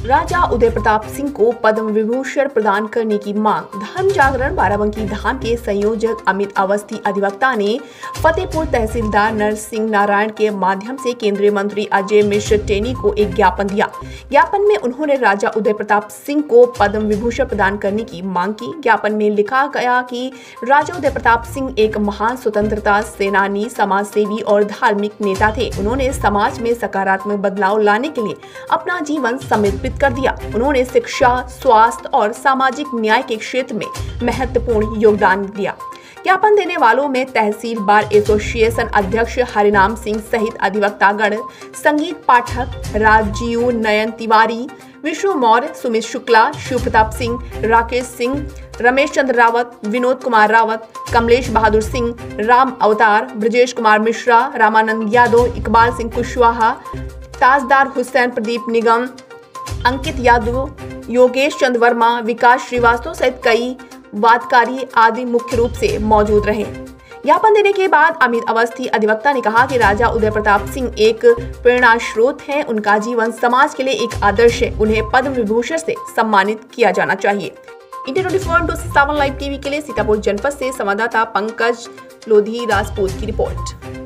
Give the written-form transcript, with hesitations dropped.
राजा उदय प्रताप सिंह को पद्म विभूषण प्रदान करने की मांग। धर्म जागरण बाराबंकी धाम के संयोजक अमित अवस्थी अधिवक्ता ने फतेहपुर तहसीलदार नरसिंह नारायण के माध्यम से केंद्रीय मंत्री अजय मिश्र टेनी को एक ज्ञापन दिया। ज्ञापन में उन्होंने राजा उदय प्रताप सिंह को पद्म विभूषण प्रदान करने की मांग की। ज्ञापन में लिखा गया कि राजा उदय प्रताप सिंह एक महान स्वतंत्रता सेनानी, समाज सेवी और धार्मिक नेता थे। उन्होंने समाज में सकारात्मक बदलाव लाने के लिए अपना जीवन समर्पित कर दिया। उन्होंने शिक्षा, स्वास्थ्य और सामाजिक न्याय के क्षेत्र में महत्वपूर्ण योगदान दिया। ज्ञापन देने वालों में तहसील बार एसोसिएशन अध्यक्ष हरिनाम सिंह सहित अधिवक्तागण, संगीत पाठक राजीव नयन तिवारी, विष्णु मौर्य, सुमित शुक्ला, शिव प्रताप सिंह, राकेश सिंह, रमेश चंद्र रावत, विनोद कुमार रावत, कमलेश बहादुर सिंह, राम अवतार, ब्रजेश कुमार मिश्रा, रामानंद यादव, इकबाल सिंह कुशवाहा, ताजदार हुसैन, प्रदीप निगम, अंकित यादव, योगेश चंद्र वर्मा, विकास श्रीवास्तव सहित कई वादकारी आदि मुख्य रूप से मौजूद रहे। ज्ञापन देने के बाद अमित अवस्थी अधिवक्ता ने कहा कि राजा उदय प्रताप सिंह एक प्रेरणा स्रोत हैं। उनका जीवन समाज के लिए एक आदर्श है। उन्हें पद्म विभूषण से सम्मानित किया जाना चाहिए। इंडिया 24/7 लाइव टीवी के लिए सीतापुर जनपद से संवाददाता पंकज लोधी राजपूत की रिपोर्ट।